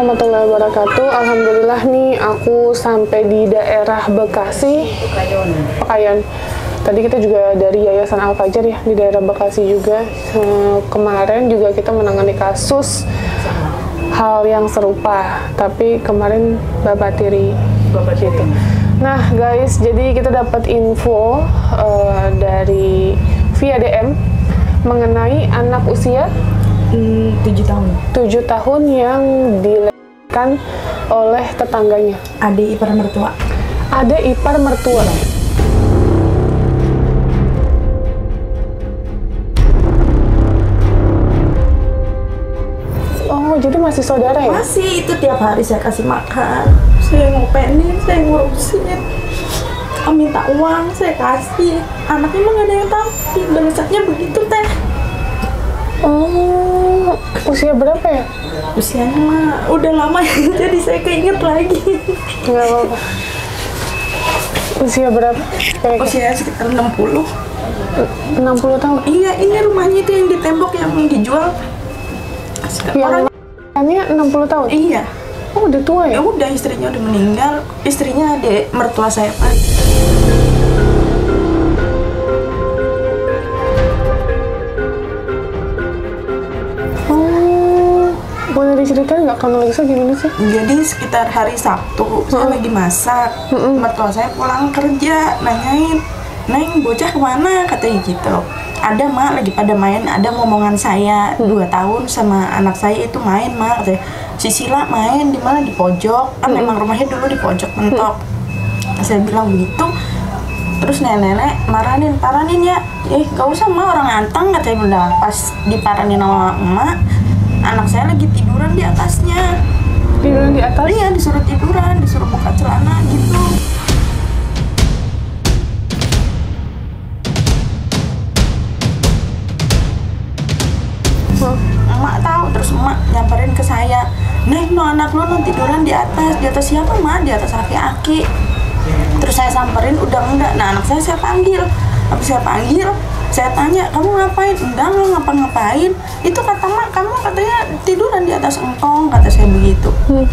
warahmatullahi wabarakatuh. Alhamdulillah nih aku sampai di daerah Bekasi, Pekayon. Tadi kita juga dari Yayasan Al-Fajar ya, di daerah Bekasi juga. Kemarin juga kita menangani kasus hal yang serupa, tapi kemarin Bapak Tiri gitu. Nah guys, jadi kita dapat info dari via DM mengenai anak usia 7 tahun. 7 tahun yang dilecehkan oleh tetangganya. Adik ipar mertua. Adik ipar mertua. Oh, jadi masih saudara ya? Masih, itu tiap hari saya kasih makan. Saya ngopenin, saya ngurusin. Minta uang, saya kasih. Anaknya emang gak ada yang tahu. Balasnya begitu teh. Oh, usia berapa ya? Usianya mah udah lama ya, jadi saya keinget lagi. Nggak apa-apa. Usia berapa? Usia sekitar 60. 60 tahun? Iya, ini rumahnya itu yang di tembok yang dijual. Yang orangnya 60 tahun? Iya. Oh, udah tua ya? Ya udah, istrinya udah meninggal. Istrinya adik mertua saya, Pak. Boleh diceritain nggak kronologisnya gimana sih? Jadi sekitar hari Sabtu, saya lagi masak. Mertua saya pulang kerja, nanyain, "Neng, bocah kemana?" katanya gitu. "Ada, Mak, lagi pada main, ada ngomongan saya 2 tahun sama anak saya itu main, Mak," katanya. "Si Sila main di mana? Di pojok." Kan memang rumahnya dulu di pojok mentok. Saya bilang begitu. Terus nenek paranin ya. Gak usah, Mak, orang anteng," katanya. Udah pas diparanin sama emak, anak saya lagi tiduran di atasnya. Tiduran di atas? Iya, disuruh tiduran, disuruh buka celana gitu. Emak tahu, terus emak nyamperin ke saya, "Neng, no anak lu tiduran di atas siapa, Mak?" "Di atas aki-aki." Terus saya samperin, udah enggak. Nah, anak saya panggil. Habis saya panggil, saya tanya, "Kamu ngapain?" "Enggak ngapa-ngapain. Itu kata Mak, kamu katanya tiduran di atas engkong," kata saya begitu.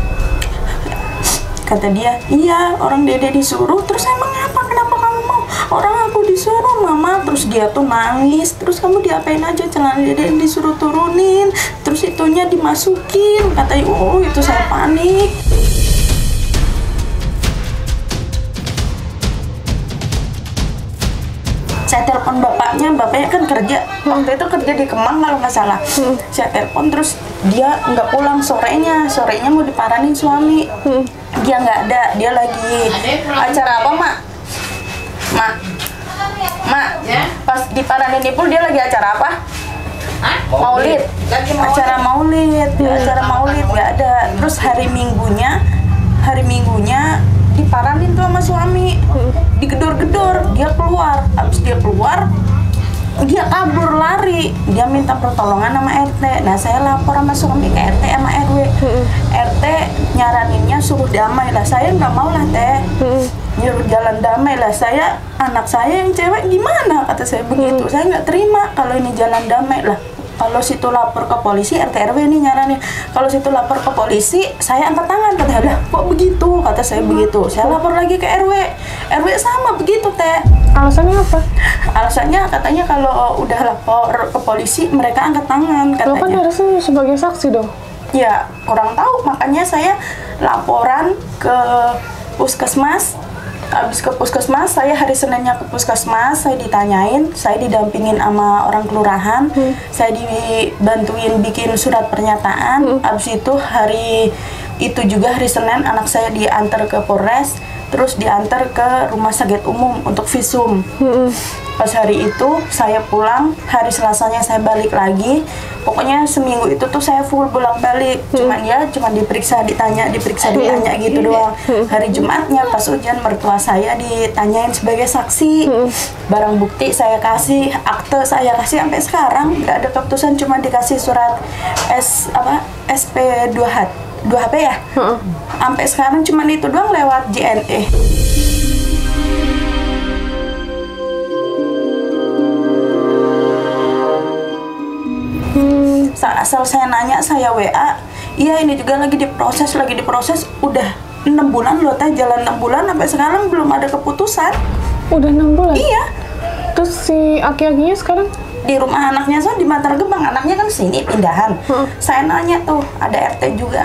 Kata dia, "Iya, orang dede disuruh." Terus saya, "Mengapa? Kenapa kamu mau?" "Orang aku disuruh, Mama." Terus dia tuh nangis. "Terus kamu diapain aja? Celana dede disuruh turunin, terus itunya dimasukin," katanya. Oh, itu saya panik. Saya telepon bapaknya kan kerja. Waktu itu kerja di Kemang kalau nggak salah. Saya telepon, terus dia nggak pulang sorenya mau diparanin suami. Dia nggak ada, dia lagi acara apa, Mak? Mak, pas diparanin Ipul dia lagi acara apa? Maulid. Acara maulid nggak ada. Terus hari minggunya diparanin tuh sama suami, digedor-gedor, dia keluar. Habis dia keluar, dia kabur lari, dia minta pertolongan sama RT. Nah, saya lapor sama suami ke RT sama RW. RT nyaraninnya suruh damai lah, saya nggak mau lah teh, nyuruh jalan damai lah. Saya, anak saya yang cewek gimana, kata saya begitu. Saya nggak terima kalau ini jalan damai lah. Kalau situ lapor ke polisi, RT RW ini nyaranin, kalau situ lapor ke polisi, saya angkat tangan. Kata dia, "Kok begitu?" Kata saya begitu. Saya lapor lagi ke RW sama begitu teh. Alasannya apa? Alasannya katanya kalau udah lapor ke polisi, mereka angkat tangan katanya. Lo kan harusnya sebagai saksi dong. Ya, kurang tahu, makanya saya laporan ke puskesmas. Habis ke puskesmas, saya hari Seninnya ke puskesmas, saya ditanyain, saya didampingin sama orang kelurahan, saya dibantuin bikin surat pernyataan. Habis itu hari itu juga hari Senin, anak saya diantar ke Polres, terus diantar ke rumah sakit umum untuk visum. Pas hari itu saya pulang, hari Selasanya saya balik lagi. Pokoknya seminggu itu tuh saya full bolak-balik. Cuman diperiksa ditanya gitu doang. Hari Jumatnya pas ujian, mertua saya ditanyain sebagai saksi. Barang bukti saya kasih, akte saya kasih, sampai sekarang nggak ada keputusan, cuma dikasih surat SP 2HP ya. Sampai sekarang cuma itu doang lewat JNE. Asal saya nanya, saya WA, Iya, ini juga lagi diproses. Udah 6 bulan loh teh, jalan 6 bulan sampai sekarang belum ada keputusan. Udah 6 bulan? Iya. Terus si aki-akinya sekarang? Di rumah anaknya di Bantar Gebang, anaknya kan sini pindahan. Saya nanya tuh, ada RT juga.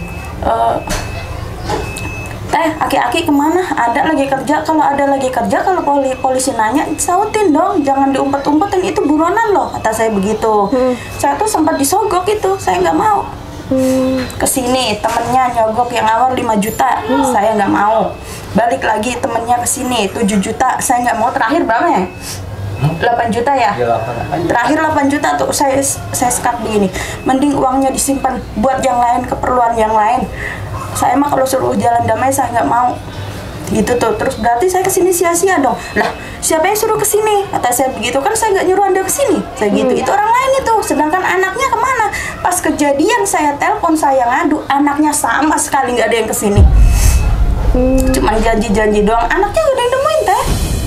Teh, aki-aki kemana? Ada lagi kerja. Kalau ada lagi kerja, kalau polisi nanya, sautin dong, jangan diumpet-umpetin, itu buronan loh, kata saya begitu. Saya tuh sempat disogok itu, saya nggak mau. Kesini temennya nyogok yang awal 5 juta, saya nggak mau. Balik lagi temennya kesini 7 juta, saya nggak mau. Terakhir berapa ya? 8 juta ya? Terakhir 8 juta tuh saya sekat begini. Mending uangnya disimpan buat yang lain, keperluan yang lain. Saya mah kalau suruh jalan damai saya nggak mau. Gitu tuh. Terus berarti saya kesini sia-sia dong. Lah, siapa yang suruh kesini? Kata saya begitu, kan saya nggak nyuruh Anda kesini. Saya gitu. Itu orang lain itu. Sedangkan anaknya kemana? Pas kejadian saya telepon, saya ngadu, anaknya sama sekali nggak ada yang kesini. Cuman janji-janji doang. Anaknya nggak ada yang nemuin teh.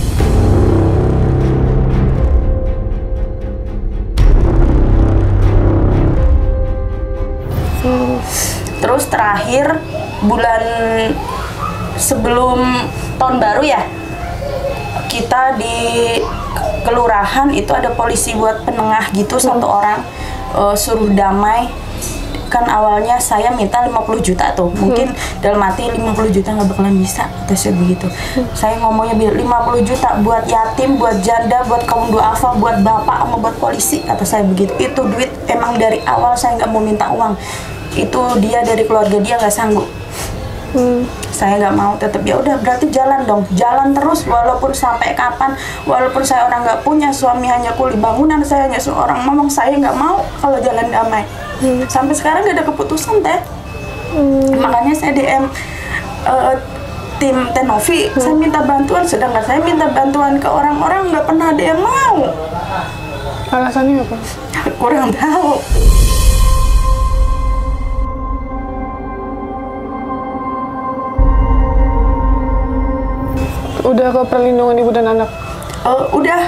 Terus terakhir bulan sebelum tahun baru ya, kita di kelurahan itu ada polisi buat penengah gitu, 1 orang suruh damai. Kan awalnya saya minta 50 juta tuh, mungkin dalam hati 50 juta nggak bakalan bisa, kata saya begitu. Saya ngomongnya 50 juta buat yatim, buat janda, buat kaum duafa, buat bapak, sama buat polisi, kata saya begitu. Itu duit emang dari awal saya nggak mau minta uang. Itu dia dari keluarga dia nggak sanggup. Saya nggak mau, tetap ya udah berarti jalan dong, jalan terus walaupun sampai kapan, walaupun saya orang nggak punya, suami hanya kuli bangunan, saya hanya seorang ngomong, saya nggak mau kalau jalan damai. Sampai sekarang nggak ada keputusan teh. Makanya saya DM tim Tenovi, saya minta bantuan, sedangkan saya minta bantuan ke orang-orang nggak pernah ada yang mau. Alasannya apa? Kurang tahu. Udah ke perlindungan ibu dan anak? Udah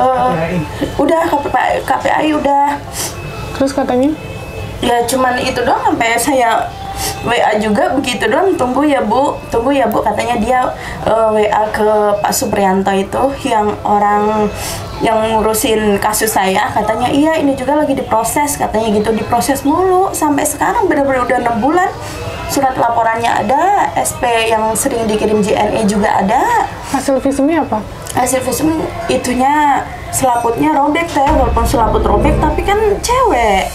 KPI udah. Terus katanya? Ya cuman itu doang, sampai saya WA juga begitu doang, tunggu ya bu, katanya dia WA ke Pak Suprianto itu yang orang yang ngurusin kasus saya, katanya iya ini juga lagi diproses, katanya gitu, diproses mulu sampai sekarang bener-bener udah 6 bulan. Surat laporannya ada, SP yang sering dikirim JNE juga ada. Hasil visumnya apa? Hasil visum itunya selaputnya robek teh, walaupun selaput robek tapi kan cewek.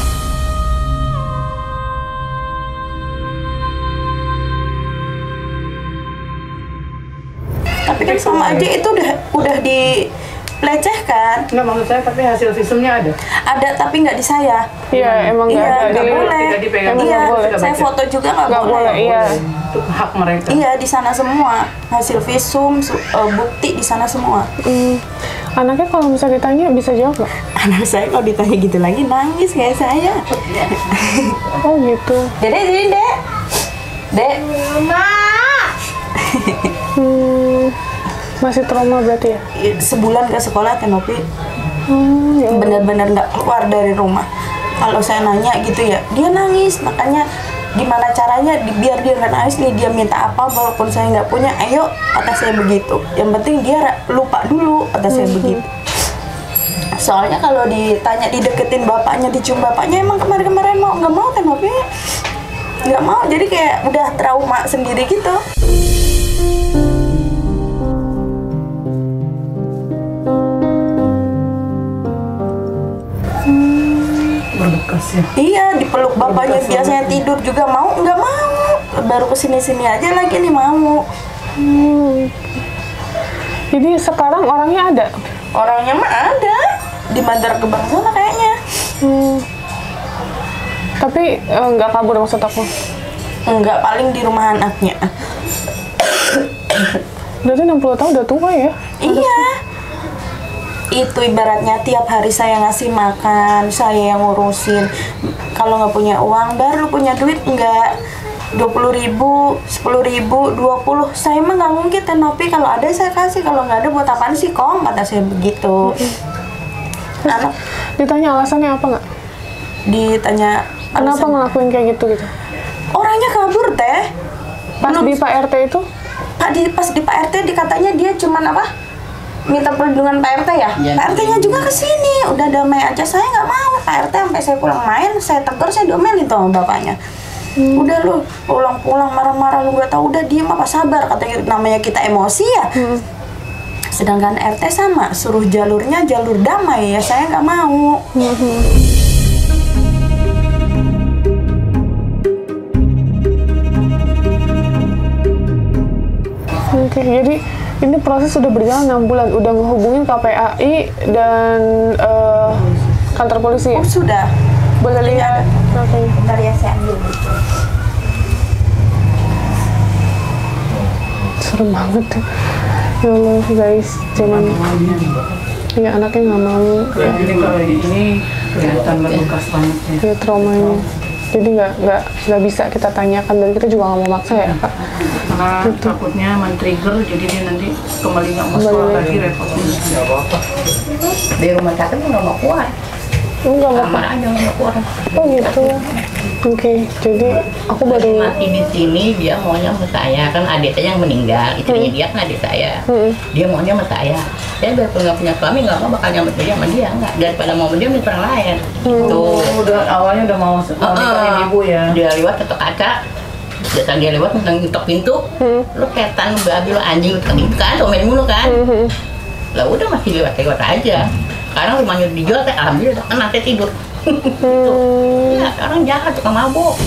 Tapi kan sama aja itu udah dilecehkan. Enggak, maksud saya tapi hasil visumnya ada? Ada tapi nggak di saya. Iya, emang nggak ada. Nggak boleh. Tidak dipegang. Emang Iya, nggak boleh. saya foto juga nggak boleh. Iya. Itu hak mereka. Iya, di sana semua. Hasil visum, bukti di sana semua. Anaknya kalau bisa ditanya bisa jawab nggak? Anak saya kalau ditanya gitu lagi nangis kayak saya. Oh gitu. Dede, sini dek. Dek. Masih trauma berarti ya? Sebulan ke sekolah Tenopi. Ya. Benar-benar nggak keluar dari rumah. Kalau saya nanya gitu ya, dia nangis. Makanya gimana caranya biar dia nggak nangis nih, dia minta apa walaupun saya nggak punya, ayo, kata saya begitu. Yang penting dia lupa dulu, kata saya begitu. Soalnya kalau ditanya dideketin bapaknya, dicium bapaknya, emang kemarin-kemarin nggak mau Tenopi, nggak mau. Jadi kayak udah trauma sendiri gitu. Berbekas ya. Iya, dipeluk bapaknya, biasanya tidur juga mau, nggak mau. Baru kesini-sini aja lagi nih mau. Jadi sekarang orangnya ada? Orangnya mah ada di Bantar Gebang sana kayaknya. Tapi nggak kabur maksud aku? Enggak, paling di rumah anaknya. Berarti 60 tahun udah tua ya? Iya. Itu ibaratnya tiap hari saya ngasih makan, saya yang ngurusin. Kalau nggak punya uang, baru punya duit enggak 20.000, 10.000, 20. Saya mah nggak mungkin Tenopi, kalau ada saya kasih, kalau nggak ada buat apaan sih Kong, kata saya begitu. Anak Ditanya alasannya apa nggak? ditanya Kenapa ngelakuin kayak gitu gitu? Orangnya kabur teh. Pas di Pak RT itu? Pas di Pak RT dikatanya dia cuman apa? Minta perlindungan Pak RT ya? Iya. Pak RT-nya juga kesini, udah damai aja. Saya nggak mau. Pak RT sampai saya pulang main, saya tegur, saya diomelin tuh sama bapaknya. Udah lu pulang-pulang marah-marah, lu nggak tahu, udah diem apa sabar, katanya, namanya kita emosi ya. Sedangkan RT sama, suruh jalurnya jalur damai ya, saya nggak mau. Oke, jadi ini proses sudah berjalan 6 bulan, udah ngehubungin KPAI dan kantor polisi ya? Oh, sudah. Boleh lihat? Oke. Bentar ya, saya ambil. Serem banget ya. Ya Allah guys, cuman ya anaknya nggak mau ya, Jadi kalau ini kelihatan berbekas banget ya. ya traumanya. Jadi nggak bisa kita tanyakan dan kita juga nggak mau maksa ya Kak. Karena takutnya men-trigger, jadi dia nanti kembali nggak mau sekolah lagi, repotnya. Di rumah sakit nggak mau keluar. Nggak mau. Kamar aja nggak mau keluar. Oh gitu. Oke, jadi aku baru Mati di sini dia maunya sama saya, kan adik saya yang meninggal, istrinya dia kan adik saya. Dia maunya sama saya. Saya biarpun nggak punya suami nggak mau bakal nyambut dia sama dia, nggak, daripada mau sama dia minta orang lain. Tuh. Udah awalnya udah mau nikahin ibu ya. Dia lewat ketok kaca, datang dia lewat tentang ketok pintu, lu ketan, lu babi, lu anjing, lu ketok pintu kan, domain mulu kan. Lah udah masih lewat aja. Sekarang rumahnya dijual, alhamdulillah kan nanti tidur. Gitu. Ya, orang jahat, tukang mabuk.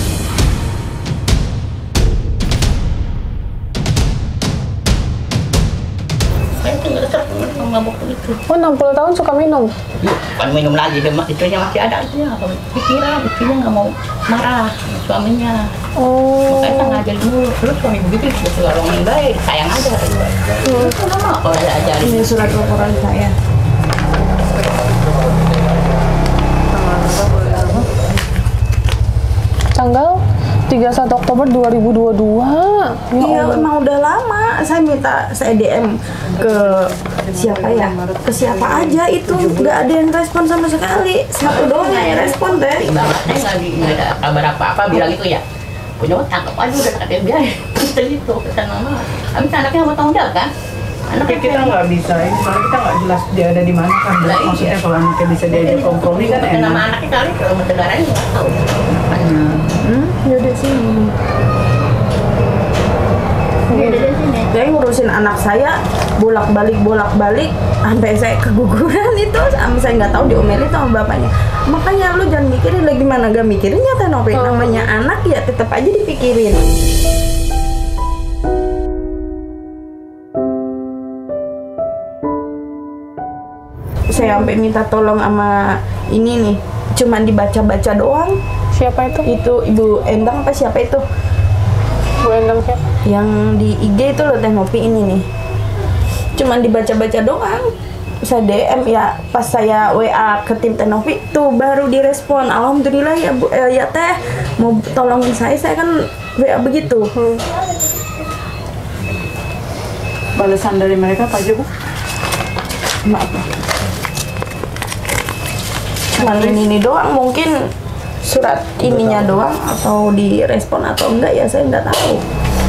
Saya tuh nggak resep tukang mabuk begitu. oh 60 tahun suka minum. Bukan minum lagi, istrinya masih ada, pikiran, istrinya nggak mau marah sama suaminya. Oh. Makanya saya ngajarin dulu, terus suami begitu sudah selalu ngomongin baik, sayang aja. Itu lama kalau saya ajarin. Ini surat laporan saya. Tanggal 31 Oktober 2022. Iya, emang udah lama. Saya DM ke siapa ya? Ke siapa aja itu, nggak ada yang respon sama sekali. Satu doang yang respon teh. Ibaratnya nggak ada kabar apa-apa, bilang itu ya. Punya tangkap aja udah kakek biaya. Gitu, kata mama. Habis anaknya mau tanggung jawab kan? Tapi kita nggak bisa, ini soalnya kita nggak jelas dia ada di mana kan. Lah, iya. Maksudnya kalau anaknya bisa diajak kompromi kan Nama enak. anaknya kali kalau saudaranya nggak tahu. Ya udah sini. Dia ada di sini. Saya ngurusin anak saya bolak-balik sampai saya keguguran itu, sampai saya nggak tahu diomelin sama bapaknya. Makanya lu jangan mikirin lagi, mana gak mikirin ya Teh Novi. Namanya anak ya tetap aja dipikirin. Saya sampai minta tolong sama ini nih, cuman dibaca-baca doang. Siapa itu? Itu Ibu Endang apa siapa itu? Bu Endang siapa? Yang di IG itu loh Teh Novi ini nih. Cuman dibaca-baca doang. Saya DM ya, pas saya WA ke tim Teh Novi tuh baru direspon. Alhamdulillah ya Bu, ya Teh mau tolongin saya kan WA begitu. Balasan dari mereka apa aja, Bu? Maaf. Cuman ini doang, mungkin surat ininya doang atau direspon atau enggak ya saya nggak tahu.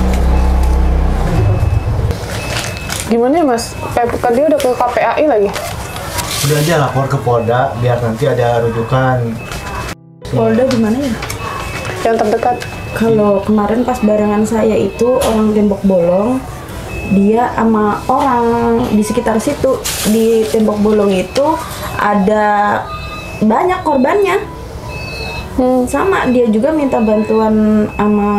Gimana ya Mas? Kan dia udah ke KPAI lagi. Udah aja lapor ke Polda biar nanti ada rujukan. Polda di mana ya? Yang terdekat. Kalau kemarin pas barengan saya itu orang Tembok Bolong, dia sama orang di sekitar situ, di Tembok Bolong itu ada banyak korbannya. Sama dia juga minta bantuan sama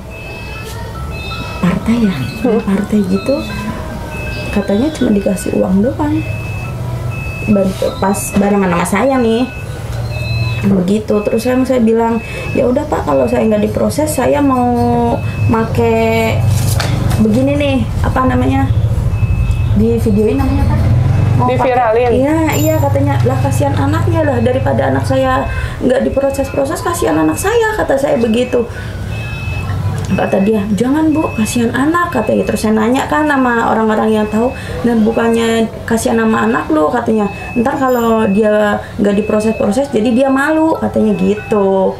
partai ya, partai gitu. Katanya cuma dikasih uang doang. Bantu pas barengan sama saya nih. Begitu, terus saya bilang ya udah Pak, kalau saya nggak diproses saya mau make begini nih, apa namanya, di videoin namanya Pak, mau Diviralin? iya katanya, lah kasihan anaknya lah, daripada anak saya nggak diproses kasihan anak saya, kata saya begitu. Kata dia, jangan Bu, kasihan anak, katanya. Terus saya nanya kan sama orang-orang yang tahu, dan bukannya kasihan sama anak lo, katanya. Ntar kalau dia nggak diproses-proses, jadi dia malu, katanya gitu.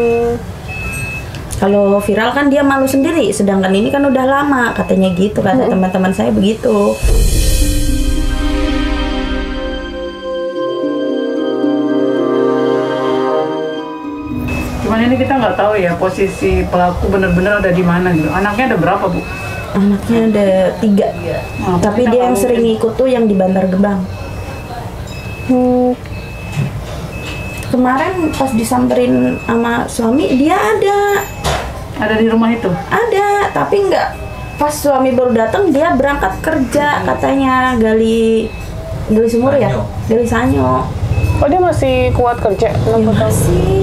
Kalau viral kan dia malu sendiri, sedangkan ini kan udah lama, katanya gitu, kata teman-teman saya begitu. Cuman ini kita nggak tahu ya posisi pelaku benar-benar ada di mana gitu. Anaknya ada berapa, Bu? Anaknya ada 3, tapi dia yang sering ikut tuh yang di Bantar Gebang. Kemarin pas disamperin sama suami, dia ada. Ada di rumah itu? Ada, tapi nggak. Pas suami baru datang, dia berangkat kerja, katanya gali sumur ya, gali sanyo. Oh, dia masih kuat kerja? Ya, masih.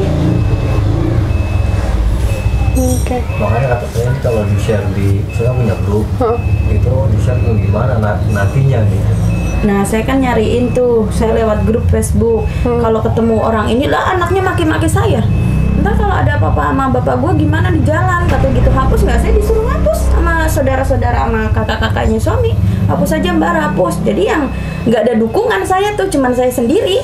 Oke. Makanya kata saya ini kalau di-share saya punya grup, itu di-share tuh gimana nantinya gitu. Nah, saya kan nyariin tuh, saya lewat grup Facebook. Kalau ketemu orang ini lah, anaknya maki-maki saya. Ntar kalau ada apa-apa sama bapak gue gimana di jalan, kata gitu. Hapus nggak? Saya disuruh hapus sama saudara-saudara, sama kakak-kakaknya suami. Hapus aja Mbak, hapus. Jadi yang nggak ada dukungan saya tuh, cuman saya sendiri.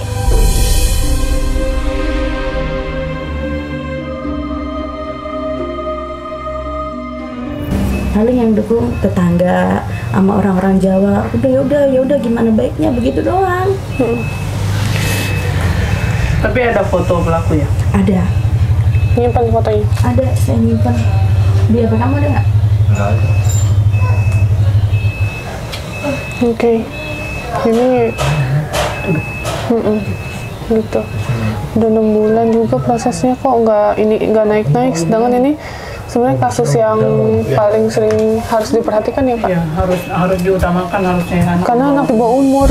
Paling yang dukung tetangga sama orang-orang Jawa. Ya udah gimana baiknya, begitu doang. Tapi ada foto pelaku ya? Ada. Nyimpan fotonya? Ada, saya nyimpan. Di HP kamu ada nggak? Enggak ada. Oke. Ini gitu. Udah 6 bulan juga prosesnya, kok nggak naik-naik. Sedangkan ini sebenarnya kasus yang paling sering harus diperhatikan ya Pak? Iya, harus diutamakan harusnya. Karena anak di bawah umur.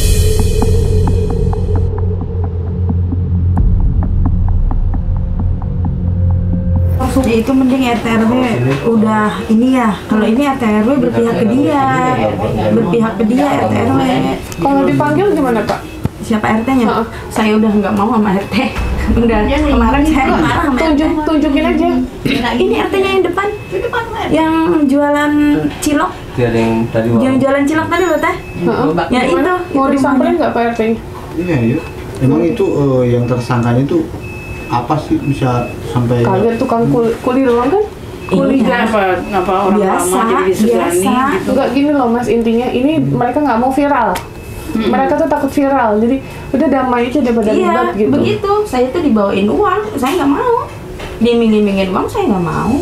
Ya itu mending RT RW udah ini ya. Kalau ini RT RW berpihak ke dia, RT RW. Kalau dipanggil gimana Pak? Siapa RT-nya? Saya udah nggak mau sama RT. Udah kemarin saya marah sama RT. Tunjukin aja. Ini RT-nya yang depan, yang jualan cilok. Yang jualan cilok tadi loh Teh. Ya itu. Mau disamperin nggak Pak RT? Iya. Emang itu yang tersangkanya itu apa sih bisa sampai Kalian tukang kuli doang kan? Kuli Iya. ngapa orang Biasa, lama jadi disegani biasa. gitu. Enggak, gini loh Mas, intinya ini mereka nggak mau viral. Mereka tuh takut viral, jadi udah damai aja daripada Iya, ribet gitu. begitu. Saya tuh dibawain uang, saya nggak mau. Diiming-imingin uang, saya nggak mau.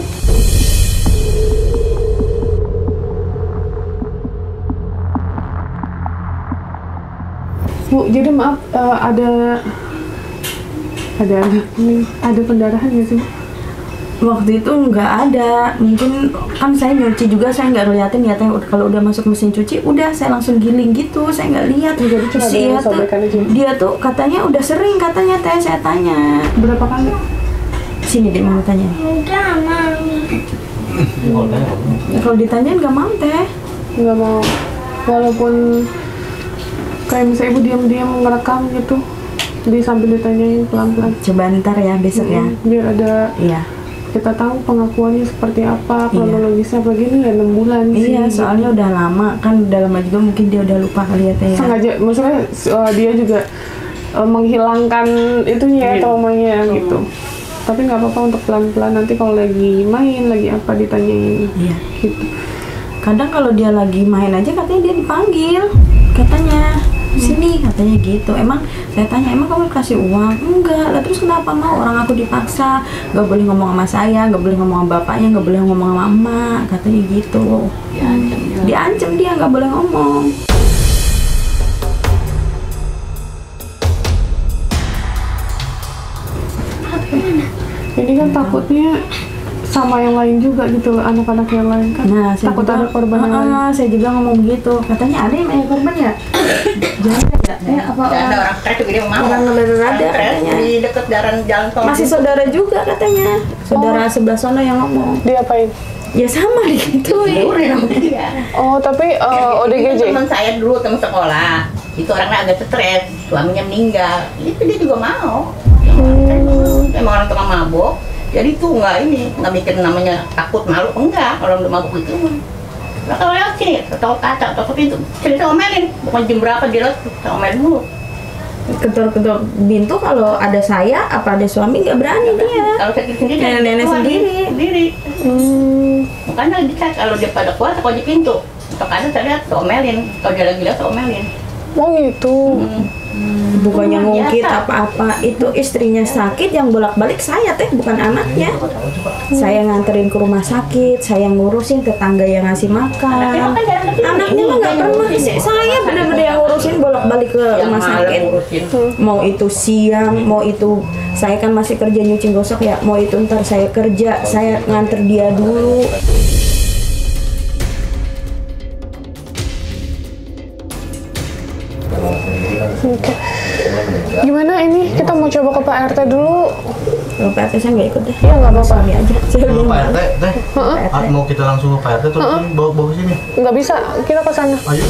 Bu, jadi maaf, ada pendarahan nggak sih? Waktu itu nggak ada, mungkin kan saya nyuci juga, saya nggak ngeliatin ya Teh. Kalau udah masuk mesin cuci, udah saya langsung giling gitu, saya nggak lihat. Jadi cuma ada Iya tuh, sobekan aja. dia tuh katanya udah sering katanya Teh, saya tanya. Berapa kali? Sini deh mau tanya. Kalau ditanyain nggak mau Teh. Nggak mau, walaupun kayak misalnya ibu diam-diam ngerekam gitu, sambil ditanyain pelan-pelan. Coba ntar ya besok ya. Biar ada Iya. kita tahu pengakuannya seperti apa, kronologisnya begini ya 6 bulan sih. Iya, soalnya udah lama kan, udah lama juga mungkin dia udah lupa kali ya Teh. Sengaja, maksudnya dia juga menghilangkan itunya ya, traumanya gitu. Tapi nggak apa-apa untuk pelan-pelan, nanti kalau lagi main, lagi apa ditanyain. Iya. Gitu. Kadang kalau dia lagi main aja katanya dia dipanggil, katanya sini, katanya gitu. Emang saya tanya, emang kamu kasih uang? Enggak lah, terus kenapa mau? Orang aku dipaksa, nggak boleh ngomong sama saya, nggak boleh ngomong sama bapaknya, nggak boleh ngomong sama emak, katanya gitu. Diancam dia, nggak boleh ngomong. Ini kan takutnya sama yang lain juga gitu, anak-anak yang lain kan. Nah, saya takut juga, ada korban yang lain. saya juga ngomong begitu. Katanya ada yang punya korban ya? Jangan ya? Apa Nggak ada orang stres juga dia mau. orang ada katanya. Di dekat jalan tol. Masih saudara juga katanya. Saudara sebelah sono yang ngomong. Diapain? Ya sama gitu ya. Oh, tapi ODGJ? Teman saya dulu, teman sekolah. Itu orangnya agak stres, suaminya meninggal. Itu dia juga mau. Emang orang tukang mabuk. Jadi tuh nggak mikir namanya takut malu, enggak. Kalau udah mabuk itu mah. Nah, kalau lewat sini, tahu kaca, tahu pintu, sini saya omelin. Bukan jam berapa dia lewat, saya omelin dulu. Ketuk-ketuk pintu kalau ada saya apa ada suami nggak berani dia. Kalau sakit sendiri, Nenek sendiri. Makanya dicek kalau dia pada kuat, saya kunci pintu. Untuk ada saya lihat, saya omelin. Kalau dia lagi lihat, saya omelin. Oh gitu. Bukannya ngungkit apa-apa, itu istrinya sakit yang bolak-balik saya teh, bukan anaknya. Saya nganterin ke rumah sakit, saya ngurusin tetangga yang ngasih makan. Anaknya mah nggak pernah. Saya benar-benar yang ngurusin bolak-balik ke rumah sakit. Mau itu siang, mau itu saya kan masih kerja nyuci gosok ya, mau itu ntar saya kerja, saya nganter dia dulu. Oke. Gimana ini? Kita mau coba ke Pak RT dulu. Kalau Pak RT saya nggak ikut deh. Iya nggak apa-apa. Suami aja. Saya Pak belum RT, teh, mau kita langsung ke Pak RT terus bawa ke sini? Nggak bisa. Kita ke sana. Ayo.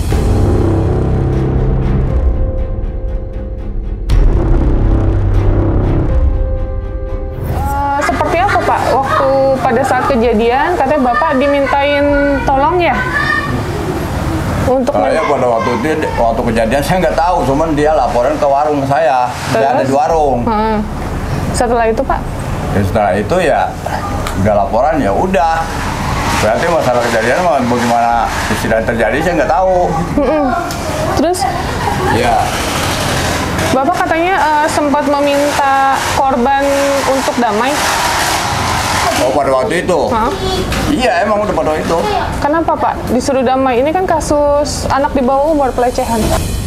Seperti apa Pak? Waktu pada saat kejadian katanya Bapak dimintain tolong ya? Untuk Saya pada waktu kejadian saya nggak tahu, cuman dia laporan ke warung saya. Saya ada di warung. Setelah itu Pak? Ya, setelah itu ya nggak laporan ya udah. Berarti masalah kejadian bagaimana istilah terjadi saya nggak tahu. Terus Ya. Bapak katanya sempat meminta korban untuk damai. Oh pada waktu itu? Iya emang udah pada waktu itu. Kenapa Pak disuruh damai? Ini kan kasus anak di bawah umur pelecehan.